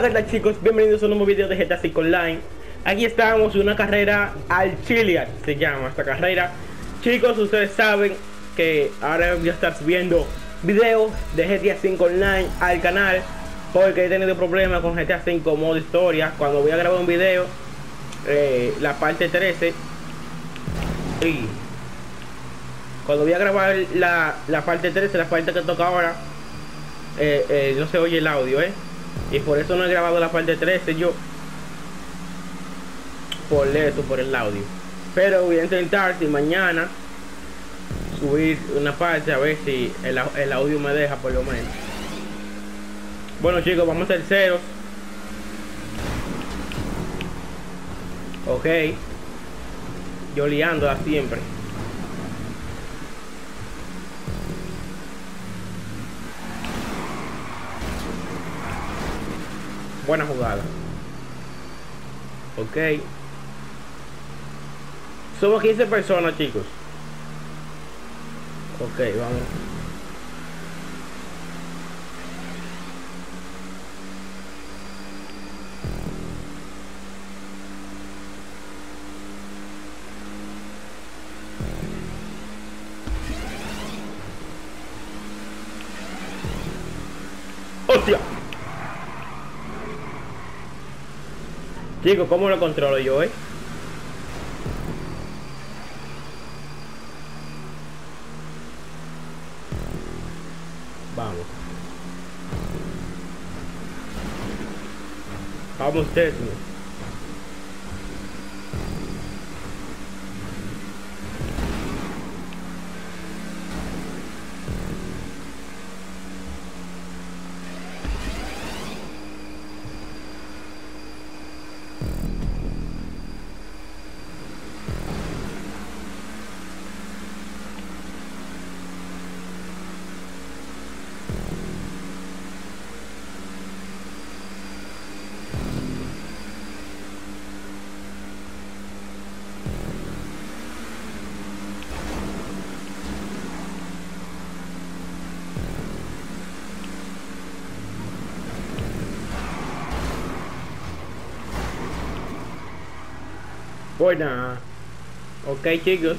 verdad, chicos, bienvenidos a un nuevo video de GTA 5 Online. Aquí estamos en una carrera al Chiliad, se llama esta carrera. Chicos, ustedes saben que ahora voy a estar subiendo videos de GTA 5 Online al canal, porque he tenido problemas con GTA 5 modo historia. Cuando voy a grabar un video, la parte 13, y cuando voy a grabar la parte 13, la parte que toca ahora, no se oye el audio, y por eso no he grabado la parte 13 yo, por eso, por el audio. Pero voy a intentar, si mañana, subir una parte, a ver si el audio me deja por lo menos. Bueno, chicos, vamos a ser ceros. Ok, yo liándola siempre. Buena jugada. Ok. Somos 15 personas, chicos. Ok, vamos. ¡Hostia! Chicos, ¿cómo lo controlo yo, Vamos. Vamos, décimo. Buena. Ok, chicos.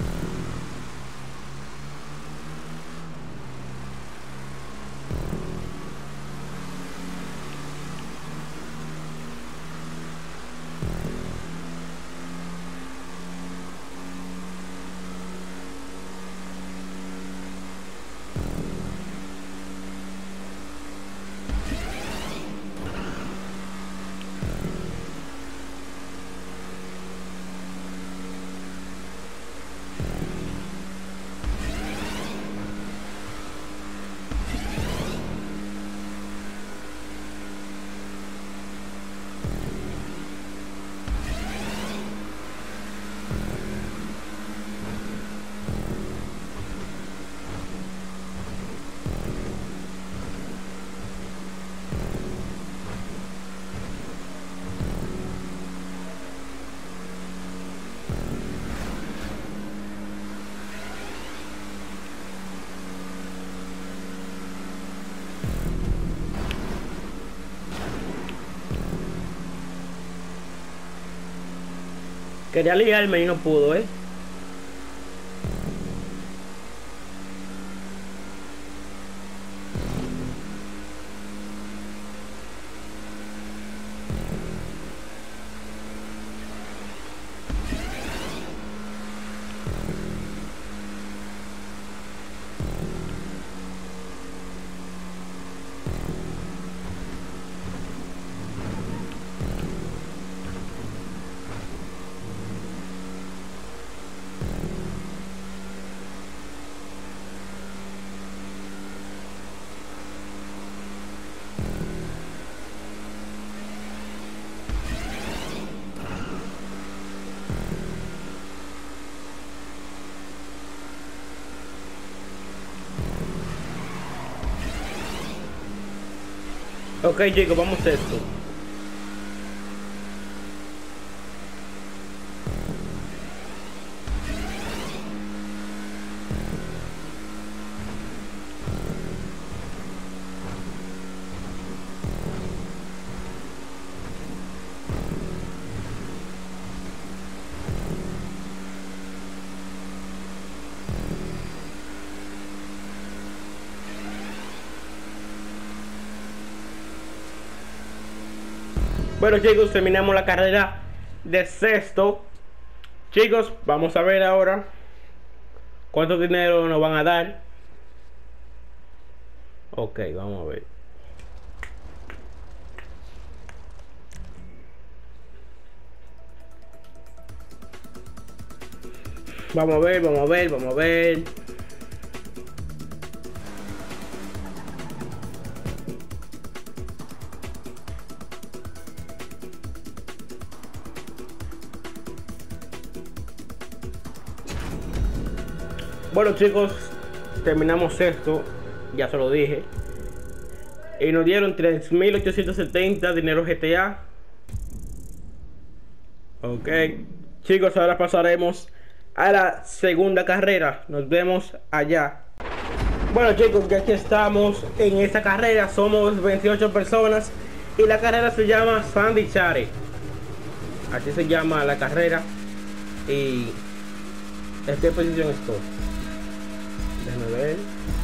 Quería liarme y no pudo, Ok, chicos, vamos a esto. Bueno, chicos, terminamos la carrera de sexto. Chicos, vamos a ver ahora cuánto dinero nos van a dar. Ok, vamos a ver. Vamos a ver, vamos a ver, vamos a ver. Bueno, chicos, terminamos esto, ya se lo dije. Y nos dieron 3.870 dinero GTA. Ok. Chicos, ahora pasaremos a la segunda carrera. Nos vemos allá. Bueno, chicos, ya aquí estamos en esta carrera. Somos 28 personas. Y la carrera se llama Sandy Chare. Así se llama la carrera. Y ¿en qué posición estoy? Déjame ver.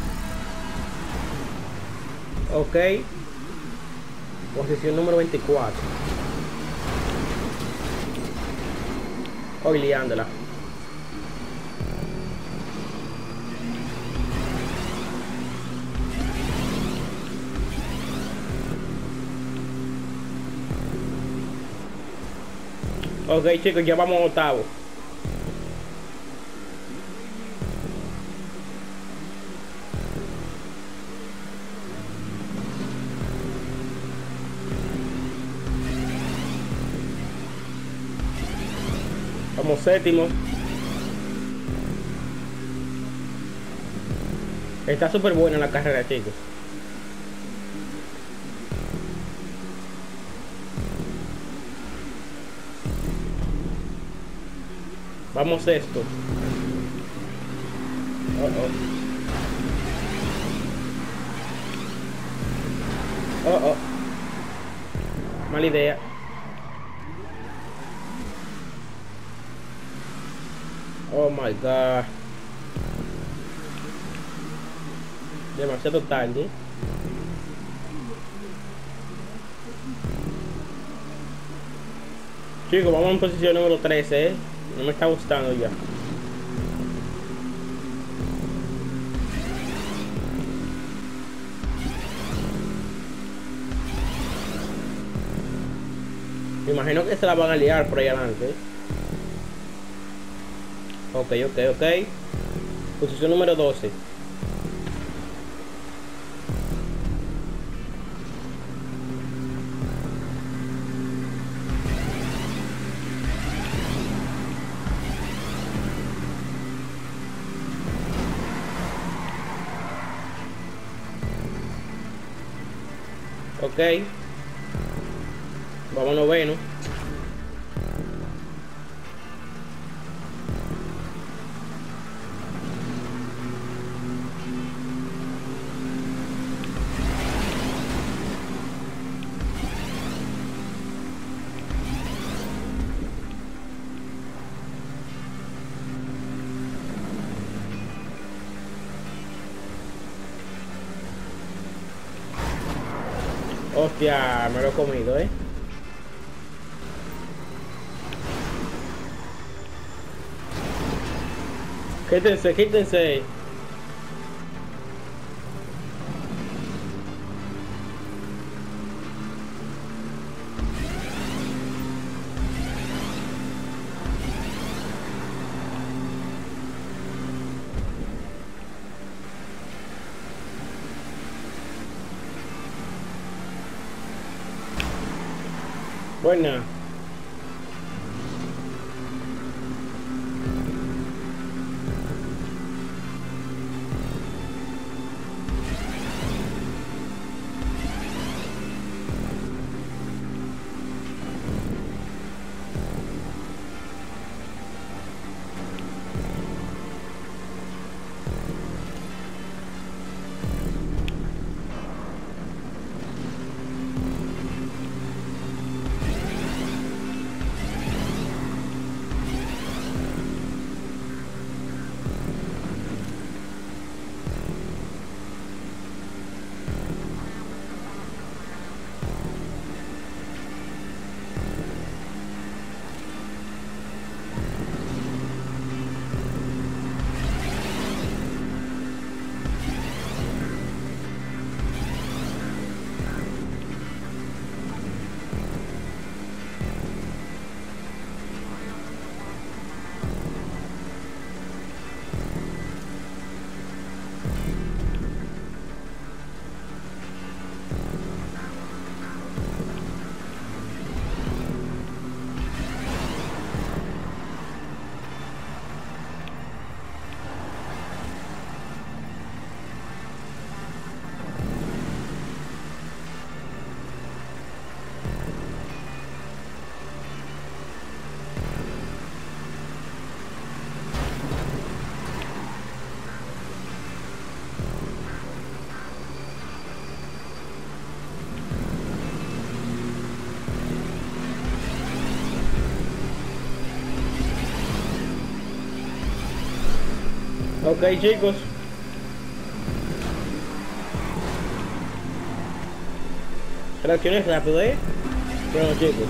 Ok. Posición número 24. Hoy liándola. Ok, chicos, ya vamos a octavo. Vamos séptimo. Está súper buena la carrera, chicos. Vamos sexto. Oh. Mala idea. Oh my god. Demasiado tarde. Chicos, vamos en posición número 13, No me está gustando ya. Me imagino que se la van a liar por ahí adelante. Ok. Posición número 12. Ok. Vamos noveno. Hostia, me lo he comido, Quítense. Buena. Ok, chicos. Reacciones rápido, Bueno, chicos.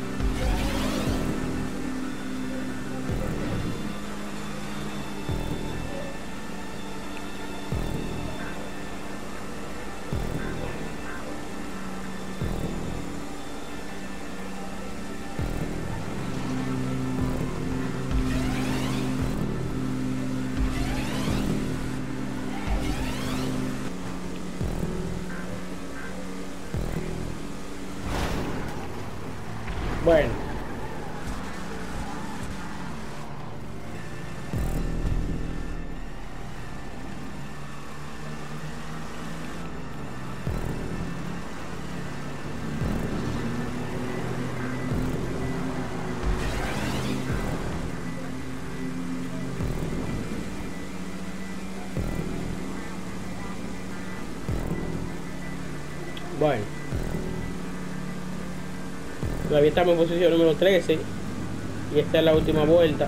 Bueno. Bueno. Todavía estamos en posición número 13 y esta es la última vuelta.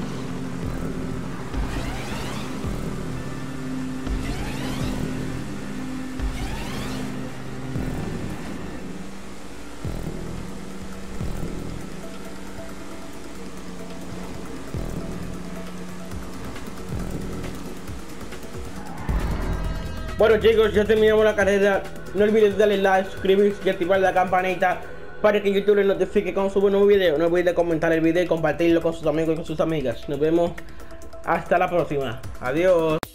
Bueno, chicos, ya terminamos la carrera. No olvides darle like, suscribirse y activar la campanita para que YouTube les notifique cuando suba un nuevo video. No olvides comentar el video y compartirlo con sus amigos y con sus amigas. Nos vemos hasta la próxima. Adiós.